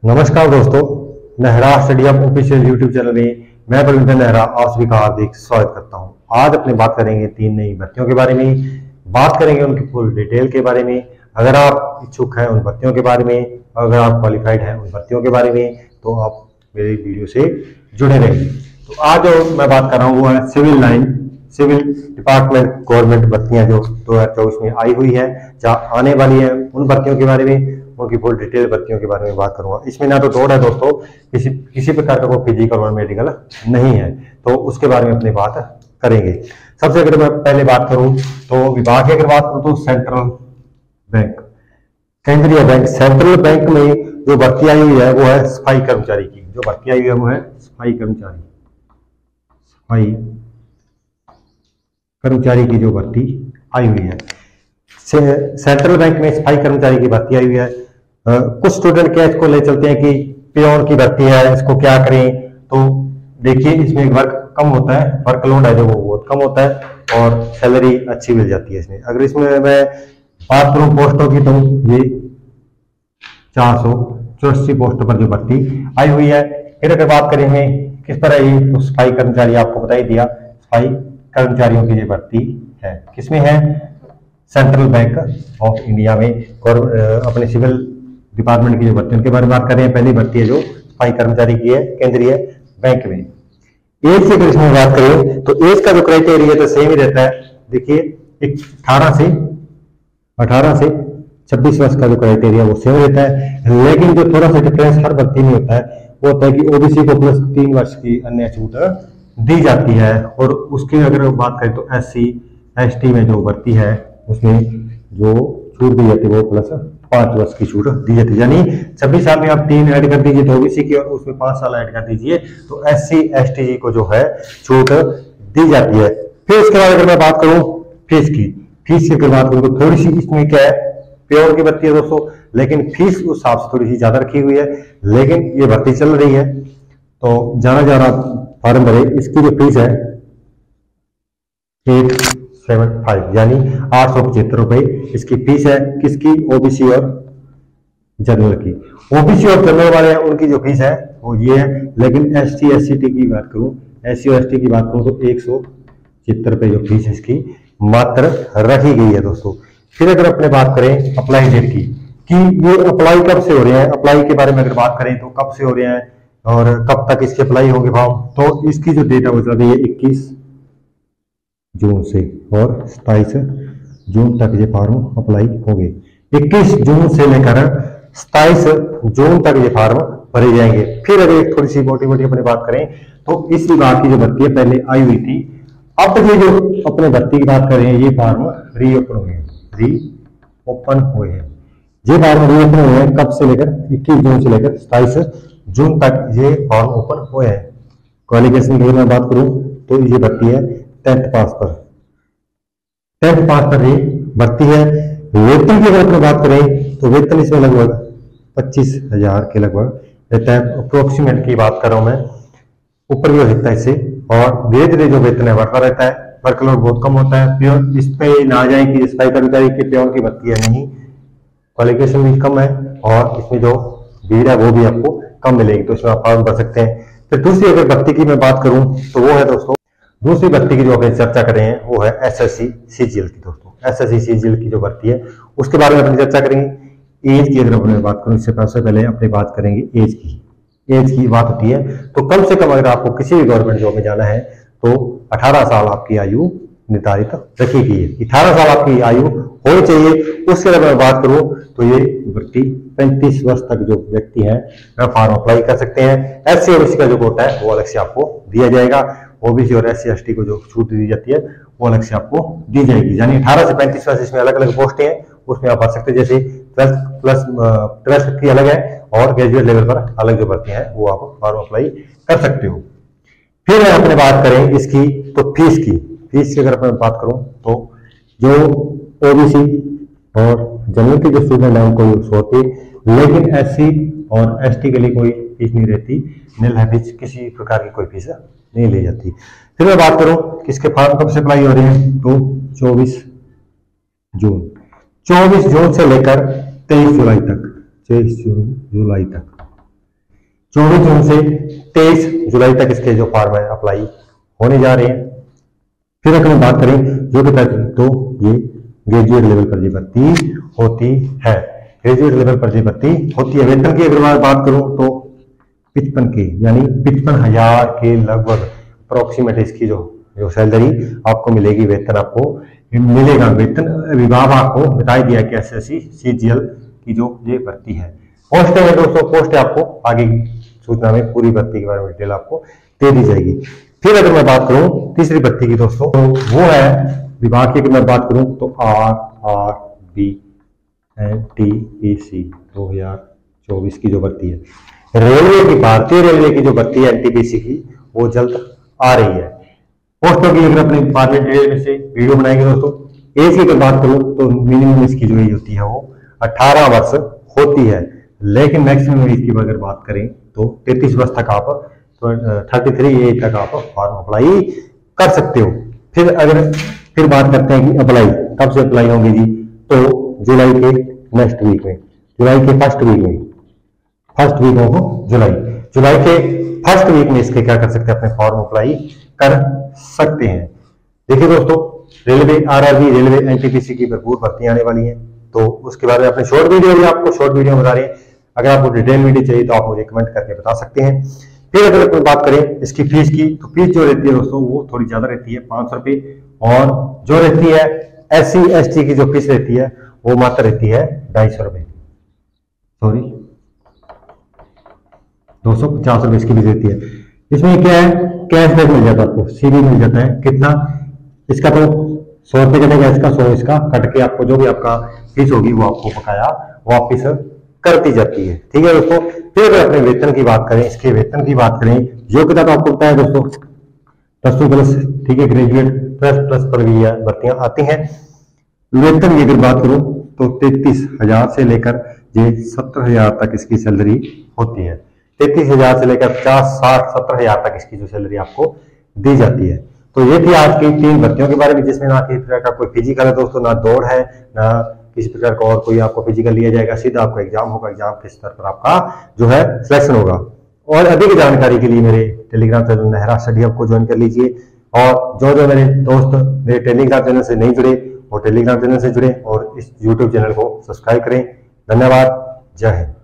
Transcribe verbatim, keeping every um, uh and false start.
नमस्कार दोस्तों, Nehra study hub official YouTube channel में मैं प्रवीण नेहरा आप सभी का हार्दिक स्वागत करता हूं। आज अपनी बात करेंगे तीन नई भर्तियों के बारे में, बात करेंगे उनकी फुल डिटेल के बारे में। अगर आप इच्छुक हैं उन भर्तियों के बारे में, अगर आप क्वालिफाइड हैं उन भर्तियों के बारे में, तो आप मेरी वीडियो से जुड़े रहेंगे। तो आज जो मैं बात कर रहा हूँ वो है civil line, civil department government भर्तियां जो दो हजार चौबीस में आई हुई है, जहाँ आने वाली है, उन भर्तियों के बारे में, उनकी फुल डिटेल भर्तियों के बारे में बात करूंगा। इसमें ना तो दौड़ है दोस्तों, किसी किसी प्रकार का कोई फिजिकल और मेडिकल नहीं है, तो उसके बारे में अपनी बात करेंगे। सबसे अगर मैं पहले बात करूं तो विभाग की अगर बात करूं तो सेंट्रल बैंक, केंद्रीय बैंक, सेंट्रल बैंक में जो भर्ती आई हुई है वो है सफाई कर्मचारी की। जो भर्ती आई हुई है वो है सफाई कर्मचारी, सफाई कर्मचारी की जो भर्ती आई हुई है से, सेंट्रल बैंक में सफाई कर्मचारी की भर्ती आई हुई है। आ, कुछ स्टूडेंट क्या इसको ले चलते हैं कि पियोन की भर्ती है, इसको क्या करें। तो देखिए, इसमें वर्क कम होता है, वर्कलोड है जो वो बहुत कम होता है और सैलरी अच्छी मिल जाती है इसमें। अगर इसमें मैं बात करूं पोस्टों की तो ये चार सौ चौरासी पोस्टों पर जो भर्ती आई हुई है। फिर अगर बात करेंगे किस पर आई, तो सफाई कर्मचारी आपको बता ही दिया, सफाई कर्मचारियों की जो भर्ती है किसमें है, सेंट्रल बैंक ऑफ इंडिया में। और अपने सिविल डिपार्टमेंट की जो भर्ती उनके बारे में बात कर रहे हैं। पहली भर्ती है जो सफाई कर्मचारी की है केंद्रीय बैंक में। एज की अगर इसमें बात करें तो एज का जो क्राइटेरिया तो सेम ही रहता है। देखिए, अठारह से अठारह से छब्बीस वर्ष का जो क्राइटेरिया वो सेम रहता है, लेकिन जो थोड़ा सा डिफरेंस हर भर्ती में होता है वो होता है कि ओबीसी को प्लस तीन वर्ष की अन्य छूट दी जाती है। और उसकी अगर बात करें तो एस सी एस टी में जो भर्ती है उसमें जो छूट दी जाती है वो प्लस पांच वर्ष की छूट दी जाती है। यानी छब्बीस साल में आप तीन ऐड कर दीजिए तो ओबीसी की, और उसमें पांच साल ऐड कर दीजिए तो S C S T G को जो है छूट दी जाती है। फिर इसके बाद अगर मैं बात करूं फीस की, फीस की अगर बात करूं तो थोड़ी सी इसमें क्या है, प्योर की भर्ती है दोस्तों, लेकिन फीस उस हिसाब से थोड़ी सी ज्यादा रखी हुई है। लेकिन ये भर्ती चल रही है तो जाना जा रहा फॉर्म भरे। इसकी जो फीस है एट सेवन फाइव यानी आठ सौ पचहत्तर रुपए इसकी फीस है। किसकी, ओबीसी और जनरल की। ओबीसी और जनरल वाले हैं उनकी जो फीस है वो ये है, लेकिन S T S C T की बात करूं, एस सी और एस टी की बात करूं तो एक सौ पचहत्तर रुपए जो फीस इसकी मात्र रखी गई है दोस्तों। फिर अगर अपने बात करें अप्लाई डेट की, कि ये अप्लाई कब से हो रहे हैं, अप्लाई के बारे में अगर बात करें तो कब से हो रहे हैं और कब तक इसके अप्लाई होंगे फॉर्म, तो इसकी जो डेट है वो चल रही है इक्कीस जून से और सताईस जून तक ये फॉर्म अप्लाई होंगे। इक्कीस जून से लेकर सताईस जून तक ये फॉर्म भरे जाएंगे। फिर अगर एक थोड़ी सी मोटी मोटी अपनी बात करें तो इस विभाग की जो भर्ती है पहले आई हुई थी, अब ये जो अपने भर्ती की बात कर रहे हैं ये फॉर्म रीओपन हुए हैं, रीओपन हुए हैं। ये फॉर्म रीओपन हुए हैं कब से लेकर, इक्कीस जून से लेकर सताईस जून तक ये फॉर्म ओपन हुए हैं। क्वालिफिकेशन की मैं बात करूं तो ये भर्ती है टेंथ पास पर, टेंथ पास पर ये भर्ती है। वेतन की अगर बात करें तो वेतन इसमें लगभग पच्चीस हजार के लगभग रहता है, अप्रोक्सीमेट की बात कर रहा हूं मैं, ऊपर भी हो सकता है इससे। और धीरे धीरे जो वेतन है बढ़ता रहता है, वर्कलोड बहुत कम होता है। प्योर इस पे ना जाए कि सफाई कर्मचारी की प्योर की भर्ती है, नहीं, क्वालिफिकेशन भी कम है और इसमें जो भीड़ है वो भी आपको कम मिलेगी, तो इसमें आप फॉर्म भर सकते हैं। फिर दूसरी अगर भर्ती की मैं बात करूं तो वो है दोस्तों, दूसरी भर्ती की जो अपनी चर्चा कर रहे हैं वो है एसएससी सीजीएल की दोस्तों। एसएससी सीजीएल की जो भर्ती है उसके बारे में अपनी चर्चा करेंगे। एज की अगर अपने बात करूं इससे पहले अपनी बात करेंगे एज की। एज की बात होती है तो कम से कम अगर आपको किसी भी गवर्नमेंट जॉब में जाना है तो अठारह साल आपकी आयु निर्धारित रखी गई है, अठारह साल आपकी आयु होनी चाहिए। उसके अगर मैं बात करूं तो ये भर्ती पैंतीस वर्ष तक जो व्यक्ति है वह फॉर्म अप्लाई कर सकते हैं। एस सी और एस टी का जो कोटा है वो अलग से आपको दिया जाएगा। ओबीसी और एस सी एस टी को जो छूट दी जाती है वो अलग से आपको दी जाएगी। यानी अठारह से पैंतीस वर्ष इसमें अलग अलग पोस्टें हैं, उसमें आप भर सकते हैं। जैसे ट्वेल्थ प्लस ट्वेल्थ की अलग है और ग्रेजुएट लेवल पर अलग जो भर्ती है वो आप फॉर्म अप्लाई कर सकते हो। फिर अपने बात करें इसकी तो फीस की, फीस की अगर मैं बात करूं तो जो ओबीसी और जनरल के जो स्टूडेंट है उनको यूज होती, लेकिन एससी और एसटी के लिए कोई फीस नहीं रहती, नील है फीस, किसी प्रकार की कोई फीस नहीं ली जाती। फिर मैं बात करूं किसके फॉर्म कब से अप्लाई हो रहे हैं तो चौबीस जून, चौबीस जून से लेकर तेईस जुलाई तक, तेईस जुलाई तक चौबीस जून से तेईस जुलाई तक इसके जो फॉर्म है अप्लाई होने जा रहे हैं। फिर अगर हम बात करें योग्यता की, तो ये ग्रेजुएट लेवल पर ये भर्ती होती है, ग्रेजुएट लेवल पर ये भर्ती होती है। वेतन की अगर मैं बात करूं तो पिचपन के यानी पिचपन हजार के लगभग अप्रोक्सीमेट इसकी जो जो सैलरी आपको मिलेगी, वेतन आपको मिलेगा। वेतन विभाग आपको बता दिया कि S S C C G L की जो ये भर्ती है। पोस्ट है दोस्तों, पोस्ट है आपको आगे सूचना में पूरी भर्ती के बारे में डिटेल आपको दे दी जाएगी। फिर अगर मैं बात करूं तीसरी भर्ती की दोस्तों, तो वो है विभाग की अगर मैं बात करूं तो R R B N T P C दो हजार चौबीस की जो भर्ती है। रेलवे की, भारतीय रेलवे की जो भर्ती है एनटीपीसी की, वो जल्द आ रही है। पोस्टों की अगर अपने पार्लियामेंट डिटेल में से वीडियो बनाएंगे दोस्तों। एज की अगर बात करूं तो मिनिमम इसकी जो एज होती है वो अठारह वर्ष होती है, लेकिन मैक्सिमम एज की अगर बात करें तो तैतीस वर्ष तक आप थर्टी थ्री एज तक आप फॉर्म अप्लाई कर सकते हो। फिर अगर फिर बात करते हैं कि अप्लाई कब से अप्लाई होंगे जी, तो जुलाई के नेक्स्ट वीक में, जुलाई के फर्स्ट वीक में, फर्स्ट वीक ऑफ जुलाई, जुलाई के फर्स्ट वीक में इसके क्या कर सकते हैं, अपने फॉर्म अप्लाई कर सकते हैं। देखिए दोस्तों, रेलवे आरआरबी, रेलवे एनटीपीसी की भरपूर भर्तियां आने वाली हैं, तो उसके बारे में अपने शॉर्ट वीडियो भी आपको शॉर्ट वीडियो बता रहे हैं। अगर आपको डिटेल वीडियो चाहिए तो आप मुझे कमेंट करके बता सकते हैं। फिर अगर कोई बात करें इसकी फीस की, तो फीस जो रहती है दोस्तों वो थोड़ी ज्यादा रहती है, पांच सौ रुपये, और जो रहती है एस सी एस टी की जो फीस रहती है वो मात्र रहती है ढाई सौ रुपये, सॉरी दो सौ पचास रुपये इसकी फीस रहती है। इसमें क्या है, कैशबैक मिल जाता है आपको, सीबी मिल जाता है। कितना इसका, तो सौ रुपये कटेगा इसका, सौ इसका कट के आपको जो भी आपका फीस होगी वो आपको बकाया वापिस करती जाती है। ठीक है दोस्तों। फिर अगर अपने वेतन की बात करें, इसके वेतन की बात करें, योग्यता तो आपको पता है दोस्तों प्लस टू प्लस, ठीक है, ग्रेजुएट प्लस प्लस पर भी भर्तियां आती हैं। वेतन की अगर बात करूं तो तैतीस हजार से लेकर ये सत्तर हजार तक इसकी सैलरी होती है। तैतीस हजार से लेकर पचास साठ सत्तर हजार तक इसकी जो सैलरी आपको दी जाती है। तो ये थी आज की तीन भर्तियों के बारे में, जिसमें ना किसी प्रकार का कोई फिजिकल है दोस्तों, ना दौड़ है, ना किसी प्रकार का और कोई आपको फिजिकल लिया जाएगा। सीधा आपको एग्जाम होगा, एग्जाम के स्तर पर आपका जो है सिलेक्शन होगा। और अधिक जानकारी के लिए मेरे Telegram channel Nehra study hub को ज्वाइन कर लीजिए। और जो जो मेरे दोस्त मेरे टेलीग्राम चैनल से नहीं जुड़े वो टेलीग्राम चैनल से जुड़े और इस यूट्यूब चैनल को सब्सक्राइब करें। धन्यवाद। जय हिंद।